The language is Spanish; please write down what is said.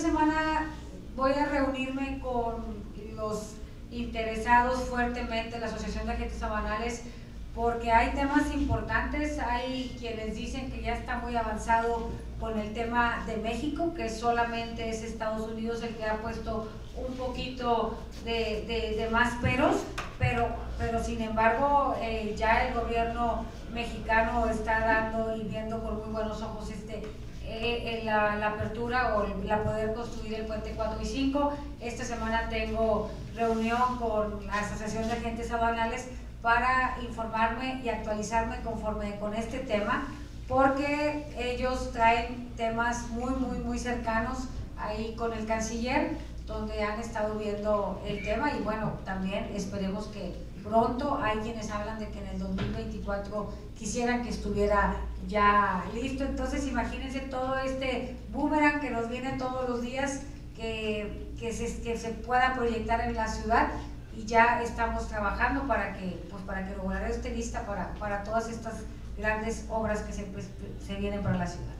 Semana voy a reunirme con los interesados fuertemente, la Asociación de Agentes Aduanales, porque hay temas importantes. Hay quienes dicen que ya está muy avanzado con el tema de México, que solamente es Estados Unidos el que ha puesto un poquito de más pero sin embargo ya el gobierno mexicano está dando y viendo con muy buenos ojos la apertura o la poder construir el puente 4 y 5. Esta semana tengo reunión con la Asociación de Agentes Aduanales para informarme y actualizarme conforme con este tema, porque ellos traen temas muy cercanos ahí con el canciller, donde han estado viendo el tema. Y bueno, también esperemos que pronto, hay quienes hablan de que en el 2024 quisieran que estuviera ya listo. Entonces imagínense todo este boomerang que nos viene todos los días, que se pueda proyectar en la ciudad, y ya estamos trabajando para que Nuevo Laredo esté lista para todas estas grandes obras que se vienen para la ciudad.